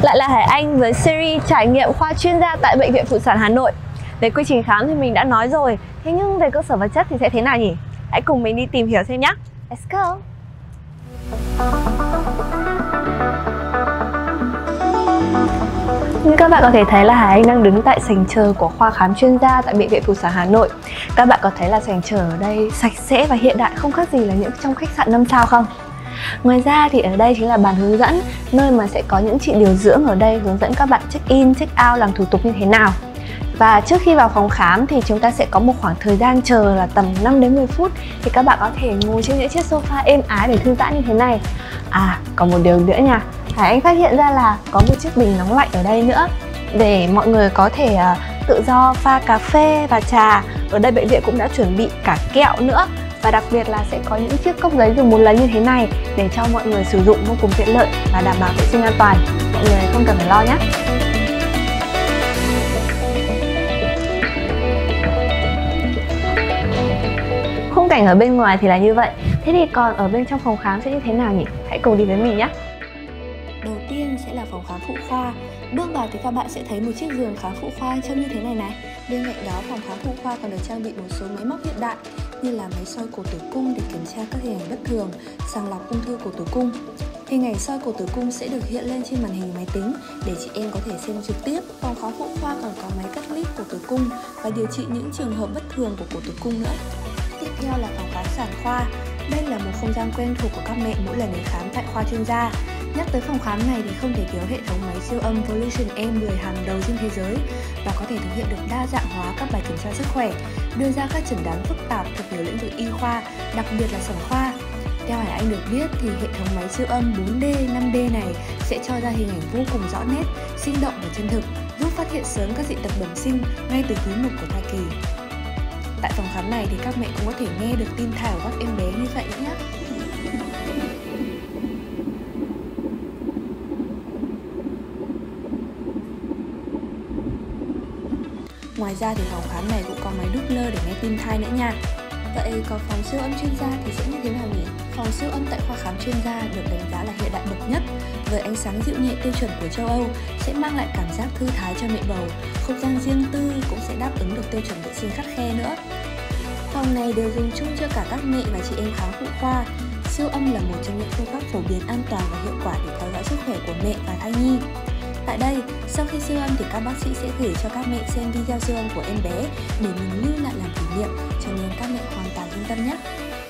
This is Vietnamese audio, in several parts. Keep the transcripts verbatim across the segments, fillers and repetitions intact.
Lại là Hải Anh với series trải nghiệm khoa chuyên gia tại Bệnh viện Phụ sản Hà Nội. Về quy trình khám thì mình đã nói rồi, thế nhưng về cơ sở vật chất thì sẽ thế nào nhỉ? Hãy cùng mình đi tìm hiểu xem nhé. Let's go! Như các bạn có thể thấy là Hải Anh đang đứng tại sảnh chờ của khoa khám chuyên gia tại Bệnh viện Phụ sản Hà Nội. Các bạn có thấy là sảnh chờ ở đây sạch sẽ và hiện đại, không khác gì là những trong khách sạn năm sao không? Ngoài ra thì ở đây chính là bàn hướng dẫn, nơi mà sẽ có những chị điều dưỡng ở đây hướng dẫn các bạn check in, check out, làm thủ tục như thế nào. Và trước khi vào phòng khám thì chúng ta sẽ có một khoảng thời gian chờ là tầm năm đến mười phút, thì các bạn có thể ngồi trên những chiếc sofa êm ái để thư giãn như thế này. À, còn một điều nữa nha, Hải Anh phát hiện ra là có một chiếc bình nóng lạnh ở đây nữa, để mọi người có thể uh, tự do pha cà phê và trà. Ở đây bệnh viện cũng đã chuẩn bị cả kẹo nữa. Và đặc biệt là sẽ có những chiếc cốc giấy dùng một lần như thế này để cho mọi người sử dụng vô cùng tiện lợi và đảm bảo vệ sinh an toàn. Mọi người không cần phải lo nhé. Khung cảnh ở bên ngoài thì là như vậy. Thế thì còn ở bên trong phòng khám sẽ như thế nào nhỉ? Hãy cùng đi với mình nhé. Đầu tiên sẽ là phòng khám phụ khoa. Bước vào thì các bạn sẽ thấy một chiếc giường khám phụ khoa trông như thế này này. Bên cạnh đó, phòng khám phụ khoa còn được trang bị một số máy móc hiện đại như là máy soi cổ tử cung để kiểm tra các hình ảnh bất thường, sàng lọc ung thư cổ tử cung. Hình ảnh soi cổ tử cung sẽ được hiện lên trên màn hình máy tính để chị em có thể xem trực tiếp. Phòng khám phụ khoa còn có máy cắt clip cổ tử cung và điều trị những trường hợp bất thường của cổ tử cung nữa. Tiếp theo là phòng khám sản khoa. Đây là một không gian quen thuộc của các mẹ mỗi lần đến khám tại khoa chuyên gia. Nhắc tới phòng khám này thì không thể thiếu hệ thống máy siêu âm Volution M mười hàng đầu trên thế giới và có thể thực hiện được đa dạng hóa các bài kiểm tra sức khỏe, đưa ra các chẩn đoán phức tạp thuộc nhiều lĩnh vực y khoa, đặc biệt là sản khoa. Theo Hải Anh được biết thì hệ thống máy siêu âm bốn D, năm D này sẽ cho ra hình ảnh vô cùng rõ nét, sinh động và chân thực, giúp phát hiện sớm các dị tật bẩm sinh ngay từ quý một của thai kỳ. Tại phòng khám này thì các mẹ cũng có thể nghe được tim thở của các em bé như vậy nhé. Ngoài ra thì phòng khám này cũng có máy Doppler để nghe tim thai nữa nha. Vậy còn phòng siêu âm chuyên gia thì sẽ như thế nào nhỉ? Phòng siêu âm tại khoa khám chuyên gia được đánh giá là hiện đại bậc nhất, với ánh sáng dịu nhẹ tiêu chuẩn của châu Âu, sẽ mang lại cảm giác thư thái cho mẹ bầu. Không gian riêng tư cũng sẽ đáp ứng được tiêu chuẩn vệ sinh khắt khe nữa. Phòng này đều dùng chung cho cả các mẹ và chị em khám phụ khoa. Siêu âm là một trong những phương pháp phổ biến an toàn và hiệu quả để theo dõi sức khỏe của mẹ và thai nhi. Tại đây, sau khi siêu âm thì các bác sĩ sẽ gửi cho các mẹ xem video siêu âm của em bé để mình lưu lại làm kỷ niệm, cho nên các mẹ hoàn toàn yên tâm nhé.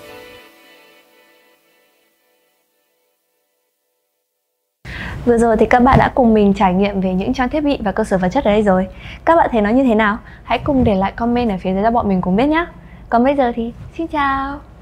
Vừa rồi thì các bạn đã cùng mình trải nghiệm về những trang thiết bị và cơ sở vật chất ở đây rồi. Các bạn thấy nó như thế nào? Hãy cùng để lại comment ở phía dưới cho bọn mình cùng biết nhé. Còn bây giờ thì xin chào!